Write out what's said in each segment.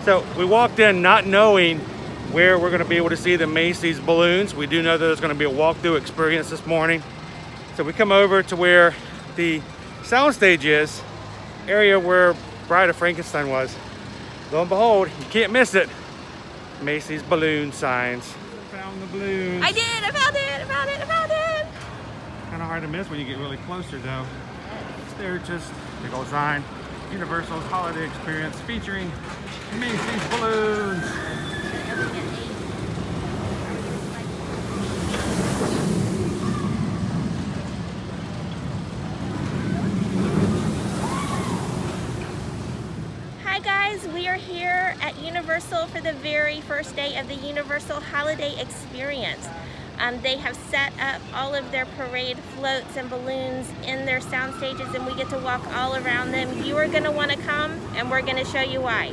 So we walked in not knowing where we're going to be able to see the Macy's balloons. We do know that there's going to be a walkthrough experience this morning. So we come over to where the soundstage is, area where Bride of Frankenstein was. Lo and behold, you can't miss it. Macy's balloon signs. Found the balloons. I did, I found it, I found it, I found it. Kind of hard to miss when you get really closer though. They're just big old sign. Universal's holiday experience featuring Macy's balloons. Hi guys, we are here at Universal for the very first day of the Universal Holiday Experience. They have set up all of their parade floats and balloons in their sound stages, and we get to walk all around them. You are going to want to come, and we're going to show you why.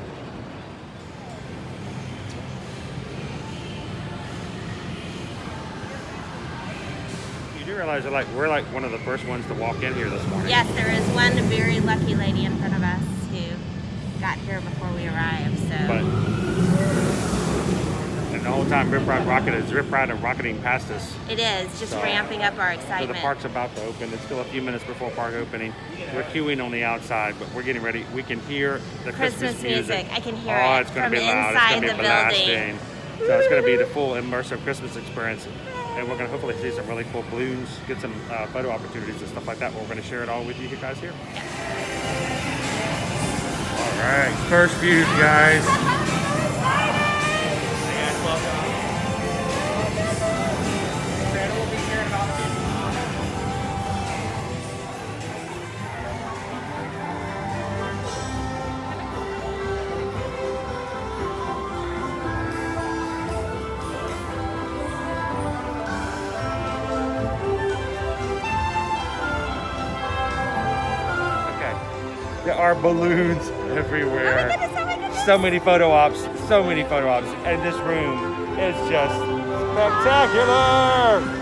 You do realize that we're like one of the first ones to walk in here this morning. Yes, there is one very lucky lady in front of us who got here before we arrived. And the whole time Rip Ride and rocketing past us. It is, just ramping up our excitement. So the park's about to open. It's still a few minutes before park opening. We're queuing on the outside, but we're getting ready. We can hear the Christmas music. I can hear it it's going from to be loud. inside It's the going to be building. blasting. So it's going to be the full immersive Christmas experience. And we're going to hopefully see some really cool balloons, get some photo opportunities and stuff like that. We're going to share it all with you guys here. Yeah. All right, first view, guys. There are balloons everywhere. Oh my goodness, oh my goodness. So many photo ops, and this room is just spectacular.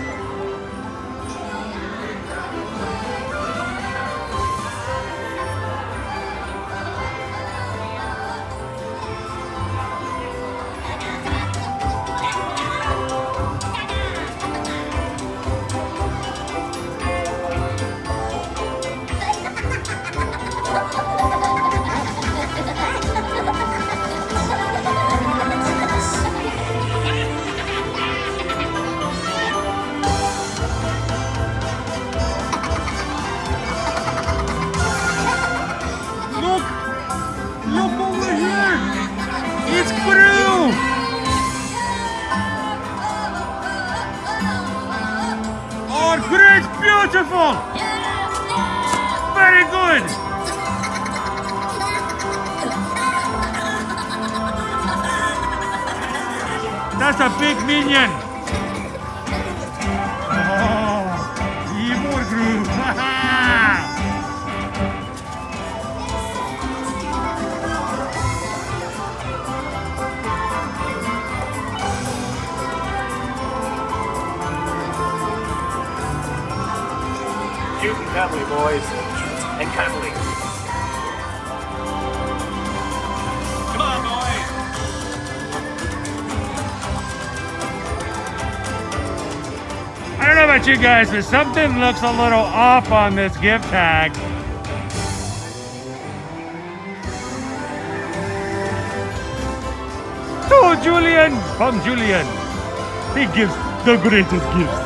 Look over here! It's Gru! Oh, Gru is beautiful! Very good! That's a big minion! Oh, evil Gru! Cute and cuddly, boys. And cuddly. Come on, boys. I don't know about you guys, but something looks a little off on this gift tag. To Julian from Julian. He gives the greatest gifts.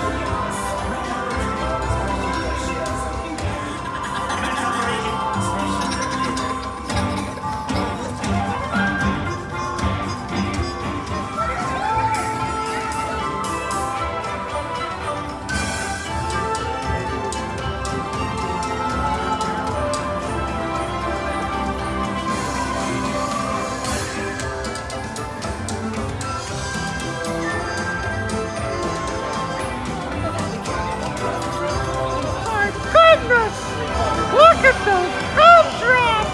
Look at those gumdrops!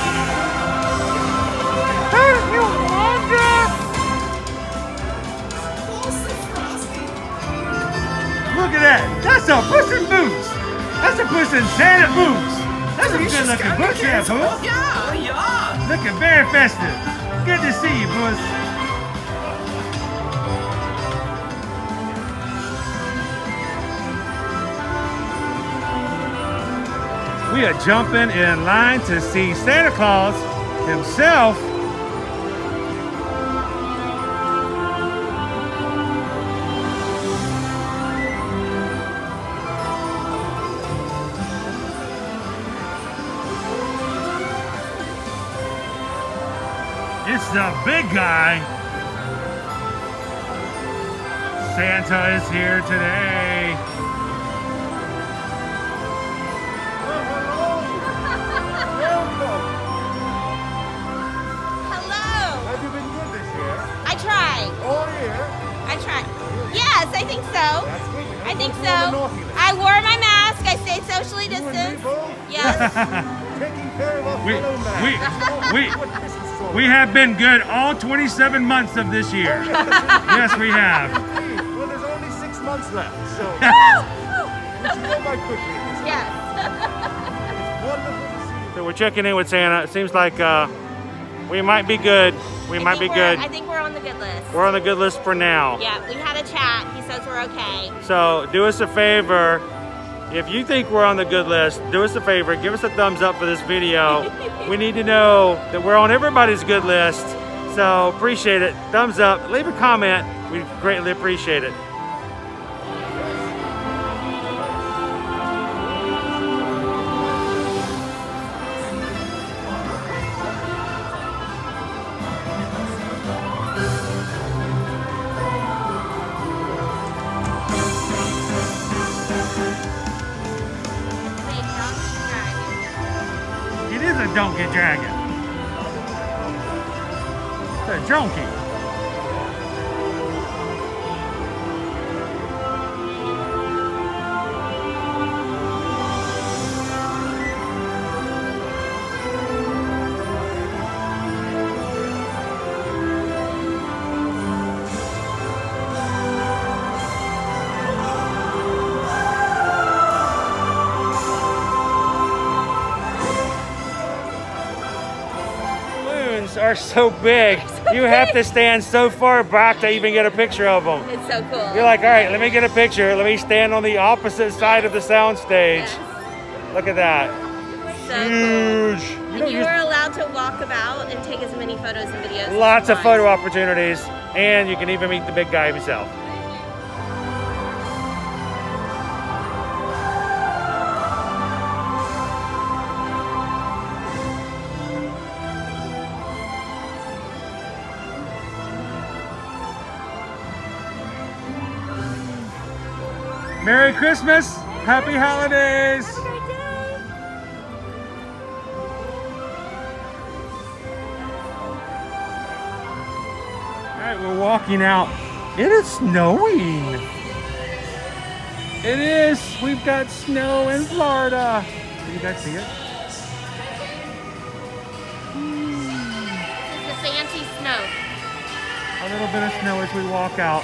Don't you wonder? Look at that! That's a Puss in Boots! That's a Puss in Santa Boots! That's a good looking boots there, Boots! Yeah! Looking very festive! Good to see you, Puss. We are jumping in line to see Santa Claus himself. It's the big guy. Santa is here today. Yes, I think so. I think so. I wore my mask. I stayed socially distanced. Yes. Taking care of us. We have been good all 27 months of this year. Yes, we have. Well, there's only 6 months left, so we should go by quickly. Yes. It's wonderful to see you. So we're checking in with Santa. It seems like we might be good. We might be good. I think we're on the good list. We're on the good list for now. Yeah, we had a chat. He says we're okay. So do us a favor. If you think we're on the good list, do us a favor. Give us a thumbs up for this video. We need to know that we're on everybody's good list. So appreciate it. Thumbs up. Leave a comment. We greatly appreciate it. Donkey dragon. It's a donkey. Are so big. You have to stand so far back to even get a picture of them. It's so cool. You're like, all right, let me get a picture. Let me stand on the opposite side of the sound stage. Yes. Look at that. So huge. Cool. And you were allowed to walk about and take as many photos and videos. Lots of photo opportunities, and you can even meet the big guy himself. Merry Christmas, Happy Holidays. Have a great day. All right, we're walking out. It is snowing. It is. We've got snow in Florida. Can you guys see it? It's the fancy snow. A little bit of snow as we walk out.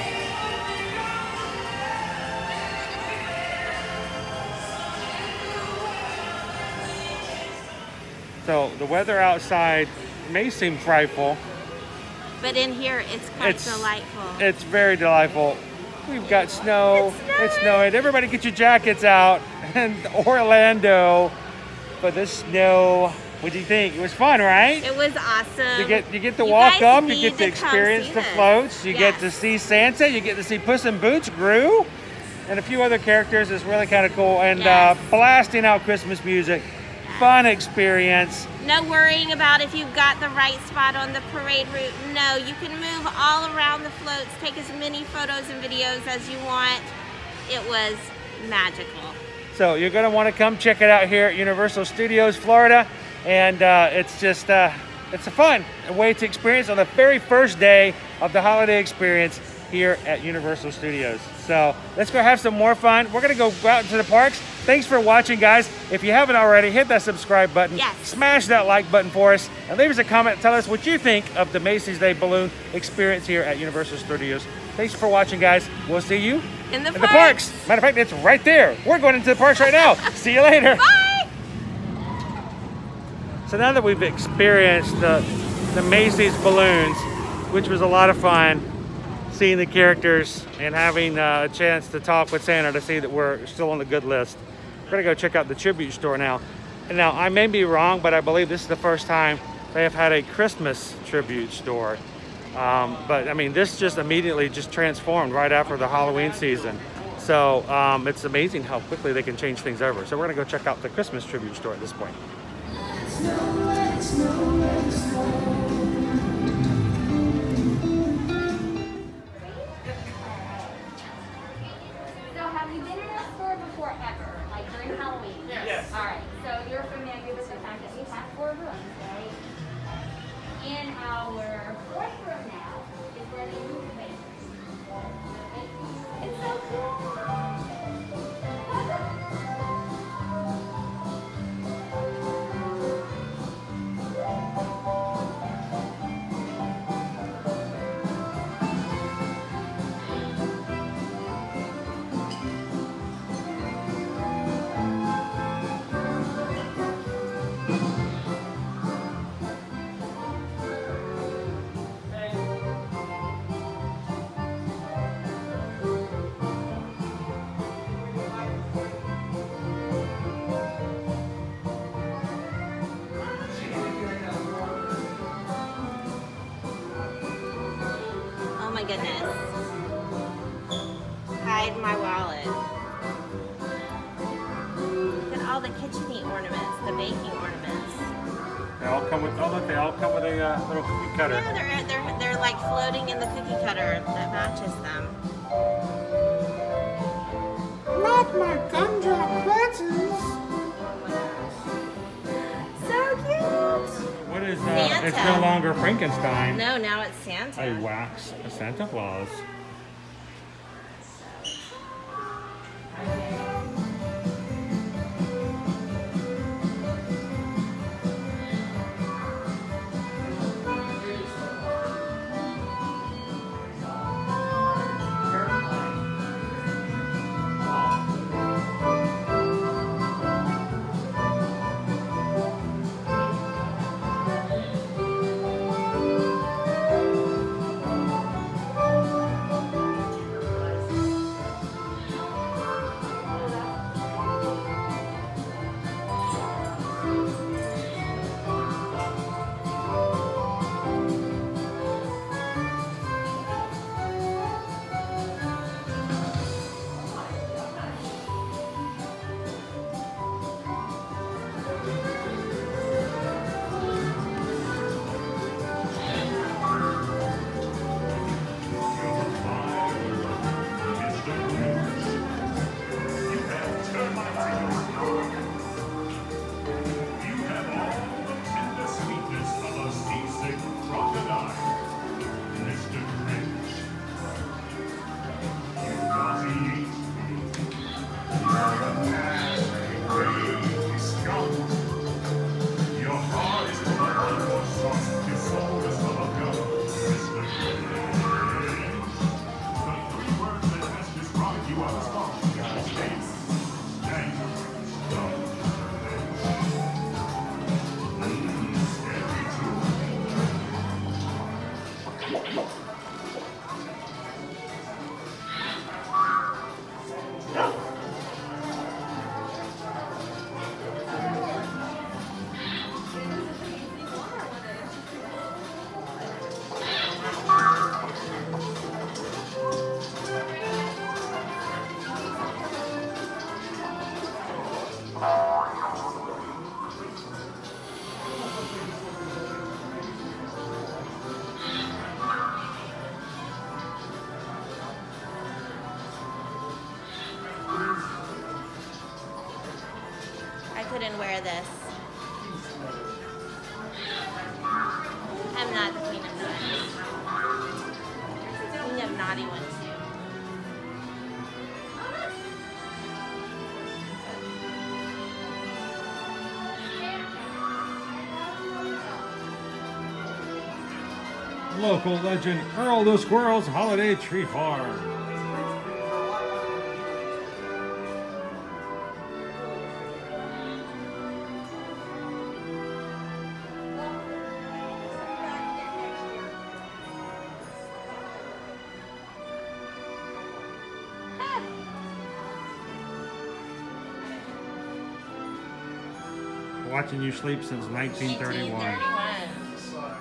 So the weather outside may seem frightful, but in here it's quite delightful. It's very delightful. We've got snow. It's snowing. Everybody get your jackets out. And Orlando for the snow. What do you think? It was fun, right? It was awesome. You get to walk up. You get to experience the floats. You get to see Santa. You get to see Puss in Boots, Gru, and a few other characters. It's really kind of cool. And blasting out Christmas music. Fun experience. No worrying about if you've got the right spot on the parade route. No, you can move all around the floats, take as many photos and videos as you want. It was magical. So you're going to want to come check it out here at Universal Studios, Florida. And it's just, it's a fun way to experience on the very first day of the holiday experience here at Universal Studios. So let's go have some more fun. We're gonna go out into the parks. Thanks for watching, guys. If you haven't already, hit that subscribe button. Yes. Smash that like button for us. And leave us a comment. Tell us what you think of the Macy's Day Balloon experience here at Universal Studios. Thanks for watching, guys. We'll see you in the parks. Matter of fact, it's right there. We're going into the parks right now. See you later. Bye. So now that we've experienced the the Macy's balloons, which was a lot of fun. Seeing the characters and having a chance to talk with Santa to see that we're still on the good list. We're gonna go check out the tribute store now. And now, I may be wrong, but I believe this is the first time they have had a Christmas tribute store. But I mean, this just immediately just transformed right after the Halloween season. So it's amazing how quickly they can change things over. So we're gonna go check out the Christmas tribute store at this point. In our fourth room now is where they move the papers. It's so cool. My goodness. Hide my wallet. Look at all the kitchen-y ornaments, the baking ornaments. They all come with, oh look, they all come with a little cookie cutter. Yeah, they're like floating in the cookie cutter that matches them. Not my gumdrop buttons. So cute. What is Santa. It's no longer Frankenstein. No, now it's Santa. A wax Santa Claus. couldn't wear this. I'm not the queen of nuts. Queen of naughty ones. Local legend Earl the Squirrel's Holiday Tree Farm. watching you sleep since 1931. 1931.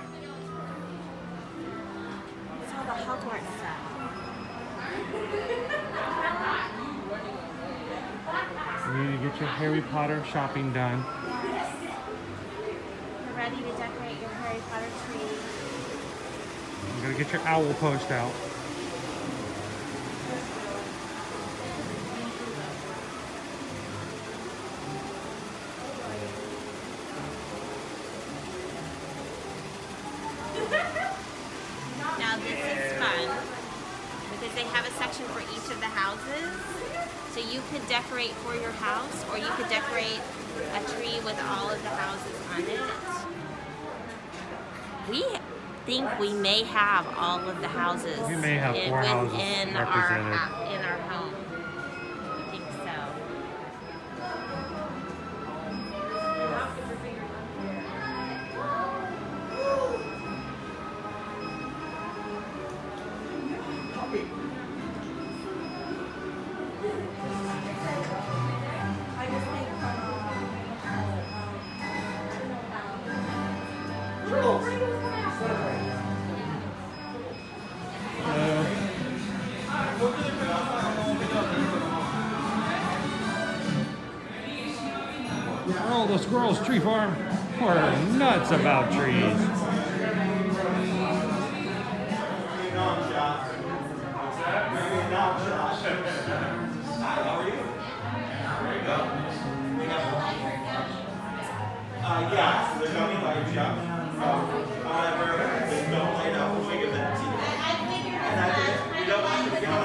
It's all the Hogwarts stuff. You need to get your Harry Potter shopping done. You're ready to decorate your Harry Potter tree. You gotta get your owl post out. Now this is fun because they have a section for each of the houses. So you could decorate for your house, or you could decorate a tree with all of the houses on it. We think we may have all of the houses. We may have 4 houses in represented. our home. We think so. Oh, the squirrels tree farm. We're nuts about trees. Yeah, so they're coming by your shop. However, they don't light up when we give them to you. And I think you don't want to get on.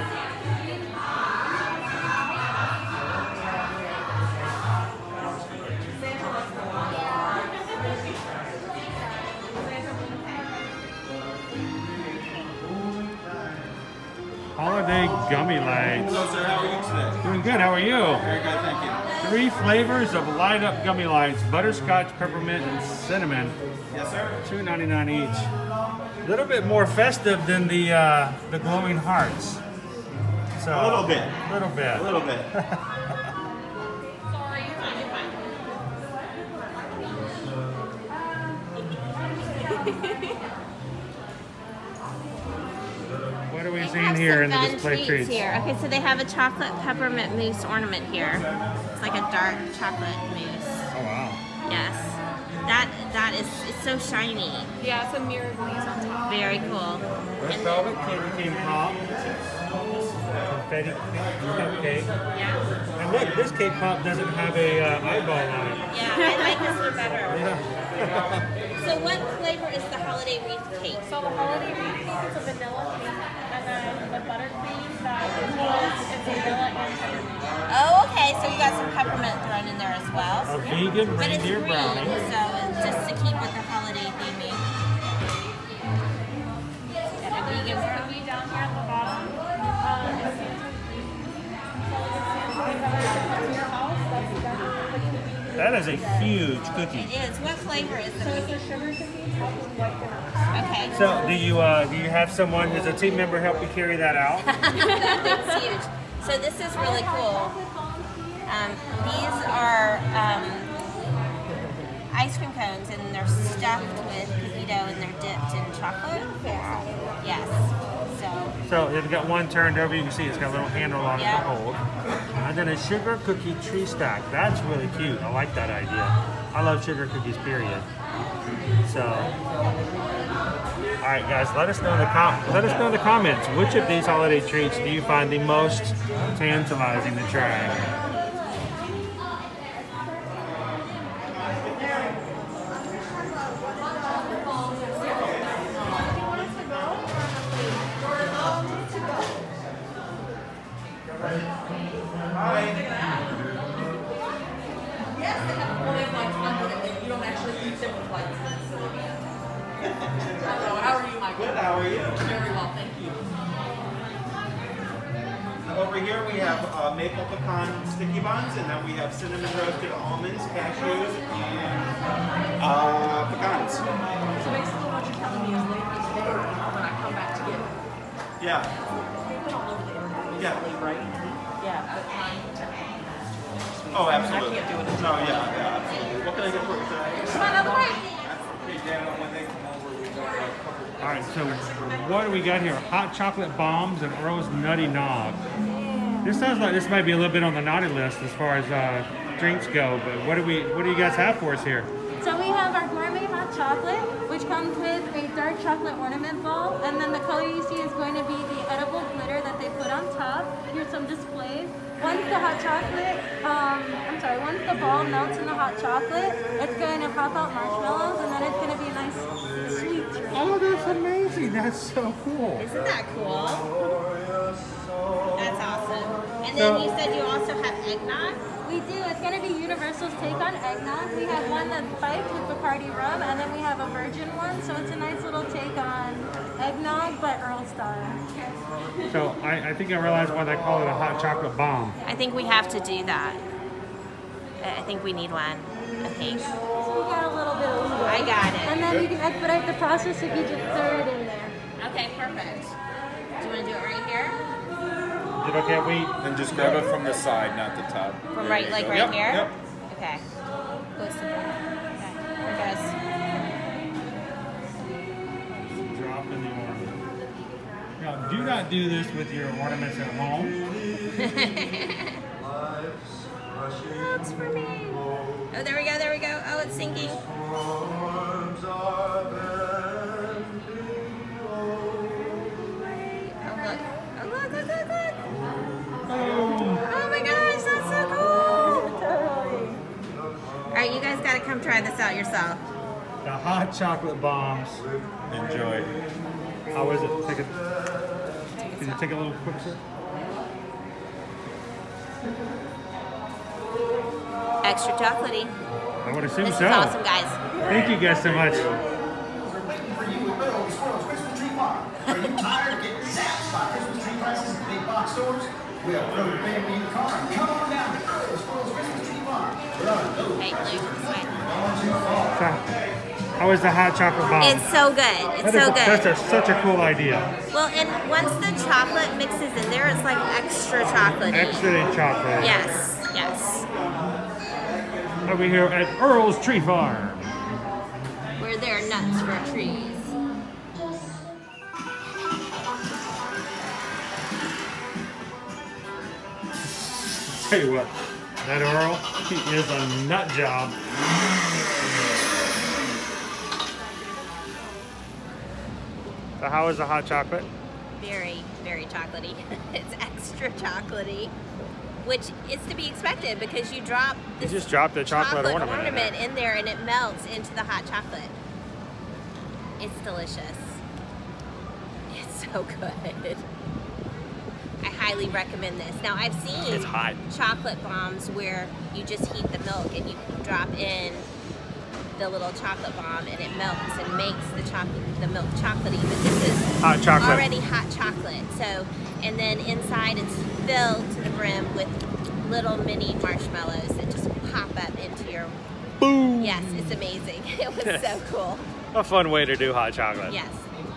Holiday gummy lights. Hello, sir. How are you today? Doing good. How are you? Very good, thank you. 3 flavors of light up gummy lights: butterscotch, peppermint, and cinnamon. Yes, sir. $2.99 each. A little bit more festive than the glowing hearts. So A little bit. A little bit. A little bit. What are we They seeing have here in some the fun display treats? here. Okay, so they have a chocolate peppermint mousse ornament here. It's like a dark chocolate mousse. Oh wow. Yes. That is, it's so shiny. Yeah, it's a mirror glaze on top. Very cool. Red velvet candy cane pop. Confetti cupcake. Yeah. And look, this cake pop doesn't have a eyeball on it. Yeah, I like this one better. Yeah. So what flavor is the holiday wreath cake? So the holiday wreath cake is a vanilla cake, and then the buttercream that is it's vanilla and peppermint. Oh, okay. So you got some peppermint thrown in there as well. A vegan But it's reindeer green, brownie. so it's just to keep with the holiday theming. Got a vegan Cookie down here at the bottom. It's Santa. That's exactly the cookie. That is a huge cookie. It is. What flavor is So it? it's a sugar cookie topped with white vanilla. Okay. So do you have someone, does a team member help you carry that out? It's huge. So this is really cool. These are ice cream cones, and they're stuffed with cookie dough, and they're dipped in chocolate. Yes. So they've got one turned over, you can see it's got a little handle on it to Yeah. hold. And then a sugar cookie tree stack. That's really cute. I like that idea. I love sugar cookies, period. So, all right, guys, let us know in the comments, which of these holiday treats do you find the most tantalizing to try? How are you, Michael? Good, how are you? Very well, thank you. Over here we have maple pecan sticky buns, and then we have cinnamon roasted almonds, cashews, and pecans. So basically what you're telling me is later today, when I come back to get it, Yeah, they've been all over the internet Yeah. recently, right? Yeah, but oh, absolutely. I can't do it. No, yeah, absolutely. What can I get for you today? Come on, out the way. Okay, Dan, when they come over, we got a couple. All right, so what do we got here? Hot chocolate bombs and Earl's Nutty Nog. This sounds like this might be a little bit on the naughty list as far as drinks go, but what do you guys have for us here? So we have our gourmet hot chocolate, which comes with a dark chocolate ornament ball, and then the color you see is going to be the edible glitter that they put on top. Here's some displays. Once the hot chocolate, once the ball melts in the hot chocolate, it's going to pop out marshmallows, and then it's going to be a nice sweet drink. Oh, that's amazing. That's so cool. Isn't that cool? That's awesome. And then you said you also have eggnog? We do. It's going to be Universal's take on eggnog. We have one that's spiked with Bacardi rum, and then we have a virgin one, so it's a nice little take on eggnog, but Earl style. So I think I realized why they call it a hot chocolate bomb. I think we have to do that. I think we need one. I think. So we got a little bit of leeway. I got it. And then you can expedite the process if you just throw it in there. Okay, perfect. Do you want to do it right here? Is it okay if we... And just grab it from the side, not the top. From right, like right Yep, here? Yep. Okay. Close to okay. Here it goes. Drop in the ornament. Now, do not do this with your ornaments at home. That's for me. Oh, there we go, there we go. Oh, it's sinking. Oh my gosh, that's so cool! Alright, you guys gotta come try this out yourself. The hot chocolate bombs. Enjoy. How is it? Can you take a little quick sip? Extra chocolatey. I would assume This so. is awesome, guys. Thank you guys so much. For you at Earl's Christmas Tree Farm. Are you tired of getting zapped by Christmas tree prices at big box stores? Well, throw your family in the car and come on down to Earl's Christmas Tree Farm. Hey, Luke, this way. How is the hot chocolate bomb? It's so good. It's so good. That's such a cool idea. Well, and once the chocolate mixes in there, it's like extra chocolatey. Extra chocolate. Yes, yes. Over here at Earl's Tree Farm. Where there are nuts for trees. Tell you what, that Earl, he is a nut job. So how is the hot chocolate? Very, very chocolatey. It's extra chocolatey, which is to be expected because you drop this You just dropped the chocolate ornament in there and it melts into the hot chocolate. It's delicious. It's so good. I highly recommend this. Now I've seen It's hot. chocolate bombs where you just heat the milk and you drop in the little chocolate bomb and it melts and makes the milk chocolatey. But this is Hot chocolate. already hot chocolate. So, and then inside it's filled to the brim with little mini marshmallows that just pop up into your. Boom! Yes, it's amazing. It was so cool. A fun way to do hot chocolate. Yes.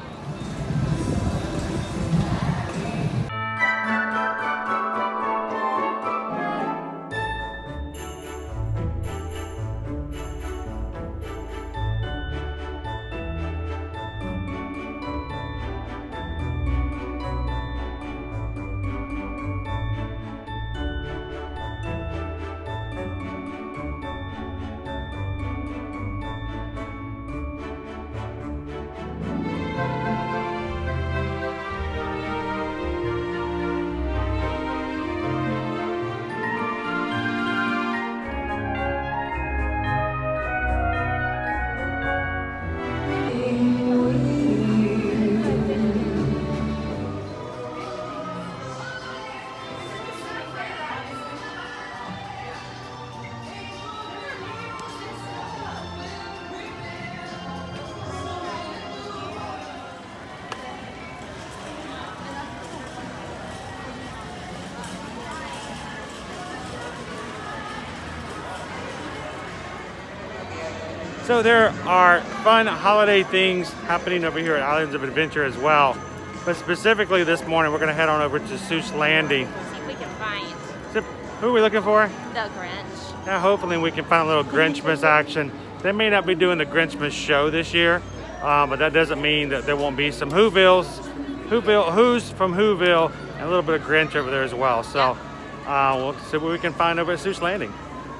So there are fun holiday things happening over here at Islands of Adventure as well. But specifically this morning, we're going to head on over to Seuss Landing. See if we can find. So Who are we looking for? The Grinch. Now hopefully we can find a little Grinchmas action. They may not be doing the Grinchmas show this year, but that doesn't mean that there won't be some Who's from Whoville, and a little bit of Grinch over there as well. So we'll see what we can find over at Seuss Landing.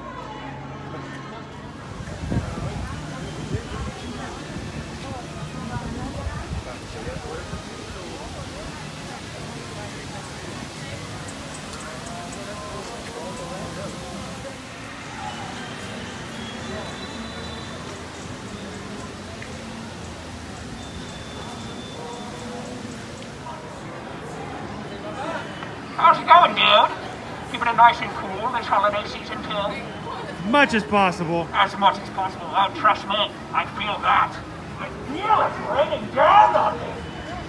How's it going, dude? Keeping it nice and cool this holiday season, too? Much as possible. As much as possible. Oh, trust me, I feel that. I feel it raining down on me.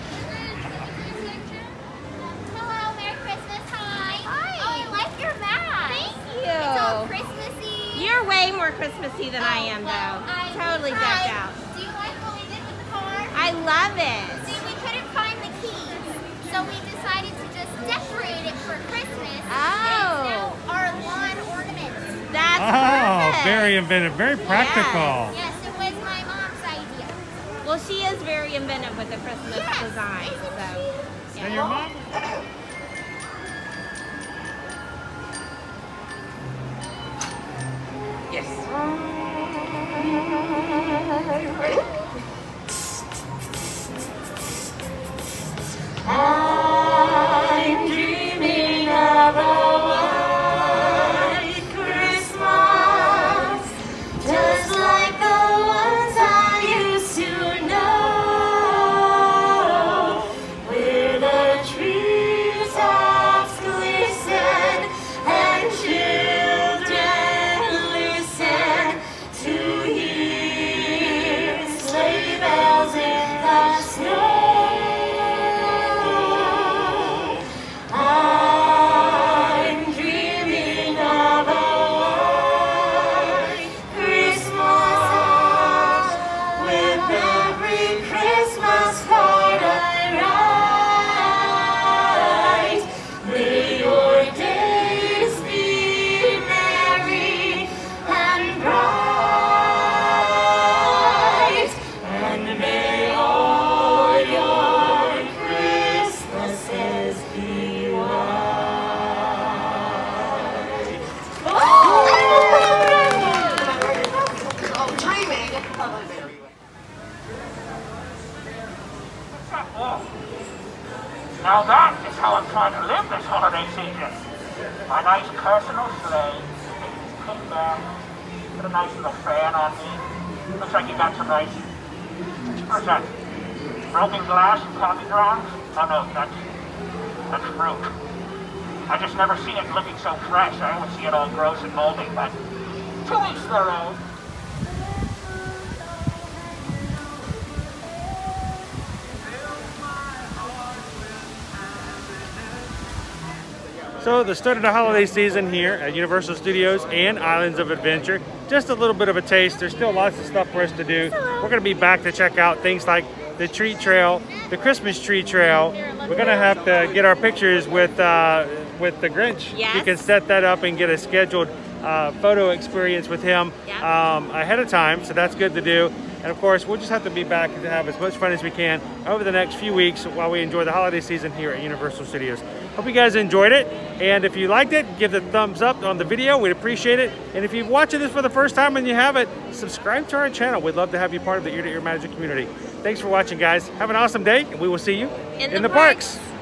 Hello, Merry Christmas. Hi. Hi. Oh, I like your mask. Thank you. It's all Christmassy. You're way more Christmassy than I am, though. Totally decked out. Do you like what we did with the car? I love it. See, we couldn't find the keys, so we decided to just decorate it for Christmas. Oh. And it's now our lawn ornament. That's Oh, perfect. very inventive, very practical. Yes, it was my mom's idea. Well, she is very inventive with the Christmas design. So, And your mom? I'm dreaming of a white Christmas, just like the ones I used to know, where the treetops glisten and children listen to hear sleigh bells in the snow. I'm dreaming of a white Christmas, with every Christmas card I write. May your days be merry and bright, and may all your Christmases be white. Now that is how I'm trying to live this holiday season. My nice personal sleigh, pin back, put a nice little fan on me. Looks like you got some nice, what's that? Broken glass and coffee grounds? Oh no, that's fruit. I just never see it looking so fresh. I always see it all gross and moldy, but to each their own. So the start of the holiday season here at Universal Studios and Islands of Adventure. Just a little bit of a taste. There's still lots of stuff for us to do. We're going to be back to check out things like the tree trail, the Christmas tree trail. We're going to have to get our pictures with the Grinch. Yes. You can set that up and get a scheduled photo experience with him ahead of time. So that's good to do. And of course, we'll just have to be back to have as much fun as we can over the next few weeks while we enjoy the holiday season here at Universal Studios. Hope you guys enjoyed it. And if you liked it, give the thumbs up on the video. We'd appreciate it. And if you're watching this for the first time and you haven't, subscribe to our channel. We'd love to have you part of the Ear to Ear Magic community. Thanks for watching, guys. Have an awesome day, and we will see you in the parks.